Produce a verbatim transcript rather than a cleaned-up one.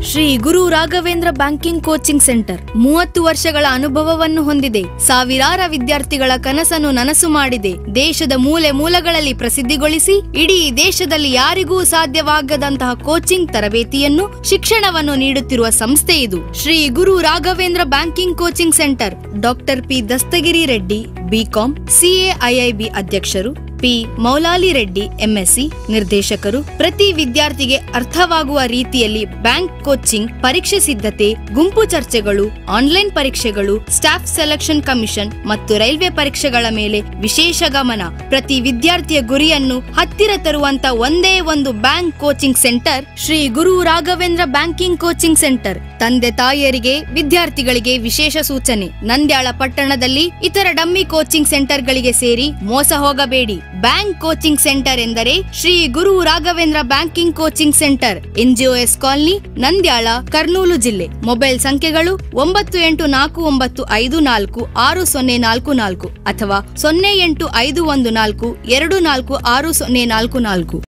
Shri Guru Raghavendra banking coaching centre ಮೂವತ್ತು ವರ್ಷಗಳ ಅನುಭವವನ್ನು ಹೊಂದಿದೆ. ಸಾವಿರಾರು ವಿದ್ಯಾರ್ಥಿಗಳ ಕನಸನ್ನು ನನಸು ಮಾಡಿದೆ. ದೇಶದ ಮೂಲೆ ಮೂಲೆಗಳಲ್ಲಿ ಪ್ರಸಿದ್ಧಿಗೊಳಿಸಿ ಇಡೀ ದೇಶದಲ್ಲಿ ಯಾರಿಗೂ ಸಾಧ್ಯವಾಗದಂತಹ ಕೋಚಿಂಗ್ ತರಬೇತಿಯನ್ನು ಶಿಕ್ಷಣವನ್ನು ನೀಡುತ್ತಿರುವ ಸಂಸ್ಥೆ ಇದು. Shri Guru Raghavendra banking coaching centre doctor P Dastagiri Reddy B Com CAIIB ಅಧ್ಯಕ್ಷರು, ಪಿ ಮೌಲಾಲಿ ರೆಡ್ಡಿ ಎಂಎಸ್ಸಿ ನಿರ್ದೇಶಕರು. ಪ್ರತಿ ವಿದ್ಯಾರ್ಥಿಗೆ ಅರ್ಥವಾಗುವ ರೀತಿಯಲ್ಲಿ ಬ್ಯಾಂಕ್ ಕೋಚಿಂಗ್, ಪರೀಕ್ಷೆ ಸಿದ್ಧತೆ, ಗುಂಪು ಚರ್ಚೆಗಳು, ಆನ್ಲೈನ್ ಪರೀಕ್ಷೆಗಳು, ಸ್ಟಾಫ್ ಸೆಲೆಕ್ಷನ್ ಕಮಿಷನ್ ಮತ್ತು ರೈಲ್ವೆ ಪರೀಕ್ಷೆಗಳ ಮೇಲೆ ವಿಶೇಷ ಗಮನ. ಪ್ರತಿ ವಿದ್ಯಾರ್ಥಿಯ ಗುರಿಯನ್ನು ಹತ್ತಿರ ತರುವಂತ ಒಂದೇ ಒಂದು bank coaching centre Shri Guru Raghavendra banking coaching centre. ತಂದೆ ತಾಯಿಯರಿಗೆ, ವಿದ್ಯಾರ್ಥಿಗಳಿಗೆ ವಿಶೇಷ ಸೂಚನೆ: ನಂದ್ಯಾಳ ಪಟ್ಟಣದಲ್ಲಿ ಇತರ ಡಮ್ಮಿ ಕೋಚಿಂಗ್ ಸೆಂಟರ್ಗಳಿಗೆ ಸೇರಿ ಮೋಸ ಹೋಗಬೇಡಿ. ಬ್ಯಾಂಕ್ ಕೋಚಿಂಗ್ ಸೆಂಟರ್ ಎಂದರೆ Shri Guru Raghavendra banking coaching centre, NGOs colony, Nandyal, Kurnool ಜಿಲ್ಲೆ. ಮೊಬೈಲ್ ಸಂಖ್ಯೆಗಳು ಒಂಬತ್ತು ಎಂಟು ನಾಲ್ಕು ಒಂಬತ್ತು ಐದು ನಾಲ್ಕು ಆರು ಸೊನ್ನೆ ನಾಲ್ಕು ನಾಲ್ಕು ಅಥವಾ ಸೊನ್ನೆ ಎಂಟು ಐದು ಒಂದು ನಾಲ್ಕು ಎರಡು ನಾಲ್ಕು ಆರು ಸೊನ್ನೆ ನಾಲ್ಕು ನಾಲ್ಕು.